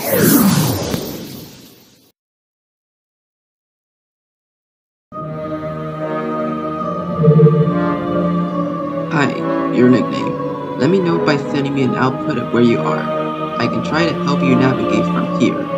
Hi, your nickname. Let me know by sending me an output of where you are. I can try to help you navigate from here.